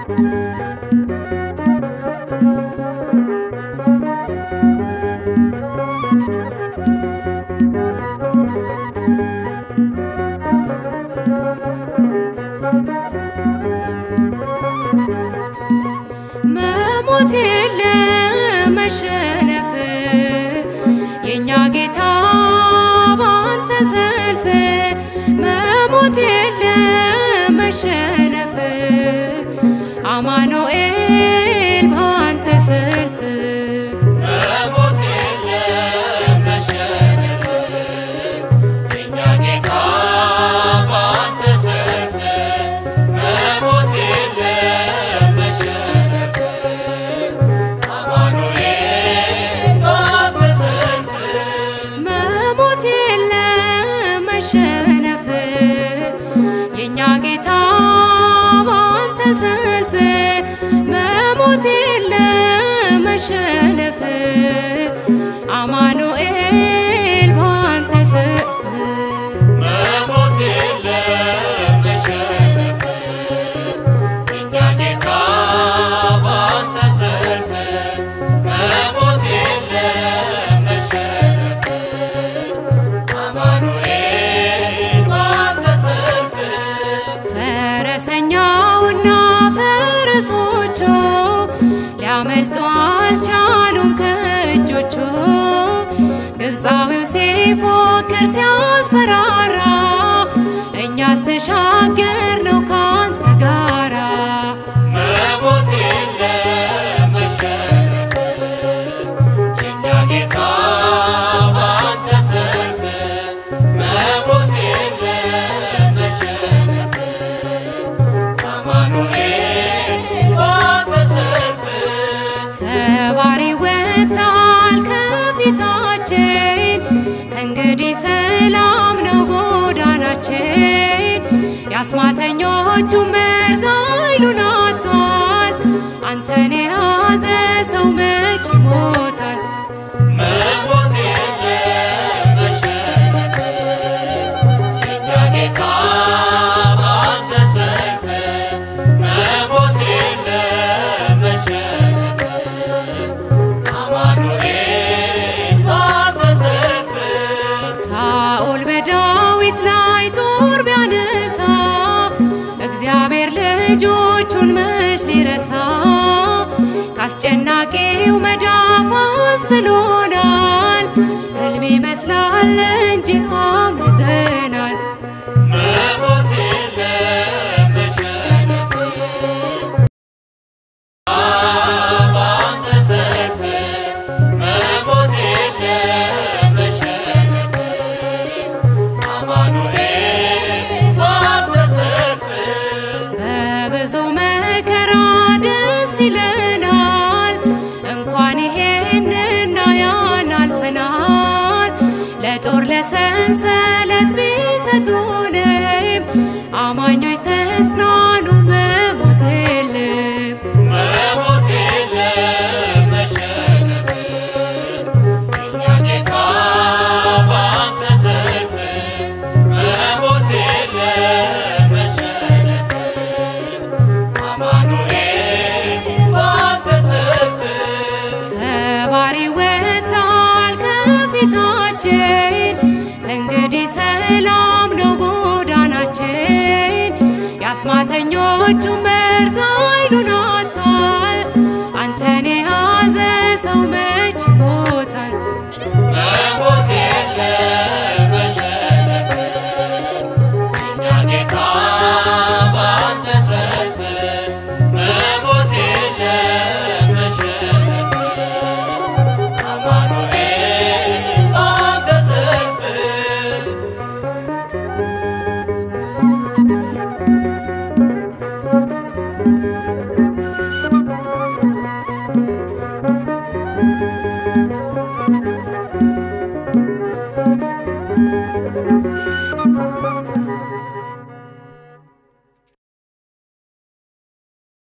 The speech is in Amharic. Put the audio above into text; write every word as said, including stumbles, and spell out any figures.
መሞት የለም መሸነፍ የኛ ጌታ ባንተ ሰልፍ መሞት የለም መሸነፍ አማኑኤል ባንተ ሰልፍ መሞት የለም መሸነፍ የኛ ጌታ ባንተ ሰልፍ መሞት የለም መሸነፍ አማኑኤል ባንተ ሰልፍ መሞት የለም መሸነፍ የኛ ጌታ ባንተ ሰልፍ መሞት የለም መሸነፍ አማኑኤል ባንተ ሰልፍ መሞት የለም መሸነፍ የኛ ጌታ ባንተ ሰልፍ መሞት የለም መሸነፍ አማኑኤል ባንተ ሰልፍ ፈረሰኛውና ፈረሶቹ ሊያመልጡ አልቻሉም ከእጆቹ ግብፃዊው ሲፎክር ሲያስፈራራ እኛስ ተሻገርነው ካንተ ጋራ መሞት የለም መሸነፍ የኛ ጌታ ባንተ ሰልፍ መሞት የለም መሸነፍ አማኑኤል ባንተ ሰልፍ ሰባሪ ወጣል ከፊታችን ከእንግዲህ ሰላም ነው ጎዳናችን የአስማተኞቹ መርዝ ኃይሉን አጥቷል አንተን የያዘ ሰው መች ይሞታል መሞት የለም መሸነፍ የኛ ጌታ ባንተ ሰልፍ መሞት የለም መሸነፍ አማኑኤል ባንተ ሰልፍ ሳኦል በዳዊት ላይ ጦር ቢያነሳ እግዚአብሔር ልጆቹን መች ሊረሳ ካስጨናቂው መዳፍ አስጥሎናል ሕልም ይመስላል እንጂ አምልጠናል መሞት የለም መሸነፍ ባንተ ሰልፍ መሞት የለም መሸነፍ አማኑኤል ባንተ ሰልፍ በብዙ መከራ ደስ ይለናል እንኳን ይሄንና ያን አልፈናል ለጦር ለሰንሰለት ቢሰጡንም አማኞች ተጽናኑ መሞት የለም መሞት የለም መሸነፍ የኛ ጌታ ባንተ ሰልፍ መሞት የለም መሸነፍ አማኑኤል ባንተ ሰልፍ ሰባሪ ወጣል ከፊታችን ከእንግዲህ ሰላም ነው ጎዳናችን የአስማተኞቹ መርዝ ኃይሉን አጥቷል አንተን የያዘ ሰው መች ይሞታል መሞት የለም መሸነፍ የኛ ጌታ ባንተ ሰልፍ መሞት የለም መሸነፍ አማኑኤል ባንተ ሰልፍ